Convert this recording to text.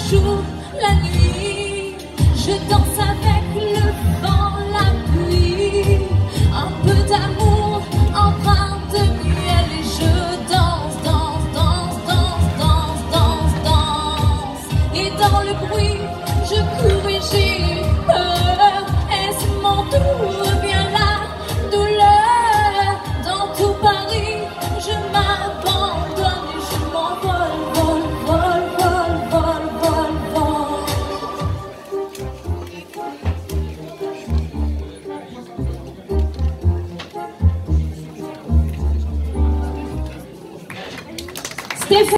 jour, la nuit, je danse avec le vent, la pluie, un peu d'amour, empreint de miel, et je danse, danse, danse, danse, danse, danse, danse. Et dans le bruit, je cours et j'ai peur. Est-ce mon tour? Vient la douleur. Dans tout Paris, je m'abandonne et je m'envole, vole, vole, vole, vole, vole, vole. Stéphane.